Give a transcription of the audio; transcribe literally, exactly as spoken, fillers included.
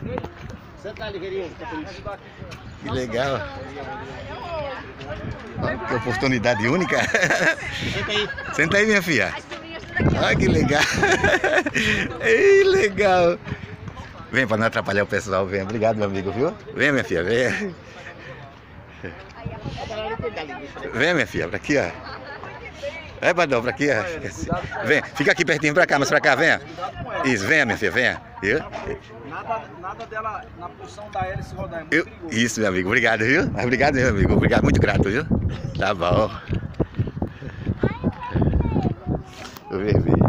Senta ali, querido. Que legal. Olha que oportunidade única. Senta aí. Senta aí, minha filha. Olha que legal. Ei, legal. Vem para não atrapalhar o pessoal, vem. Obrigado, meu amigo, viu? Vem, minha filha, vem. Vem, minha filha, pra aqui, ó. É, Badão, pra aqui, ó. Vem, fica aqui pertinho pra cá, mas pra cá, venha. Isso, venha, minha filha, venha. Viu? Nada, nada dela na posição da hélice rodar, é muito Eu, perigoso. isso, meu amigo, obrigado, viu? Obrigado, meu amigo, obrigado, muito grato, viu? Tá bom. Vem, vem.